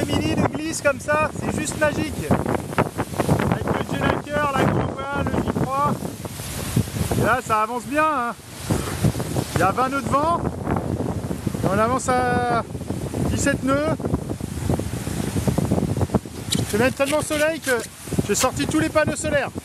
l'après-midi de glisse comme ça, c'est juste magique. Avec le J-Lacker là qu'on voit, le J3. Et là ça avance bien. Hein. Il y a 20 nœuds de vent. Et on avance à 17 nœuds. Je vais mettre tellement au soleil que j'ai sorti tous les panneaux solaires.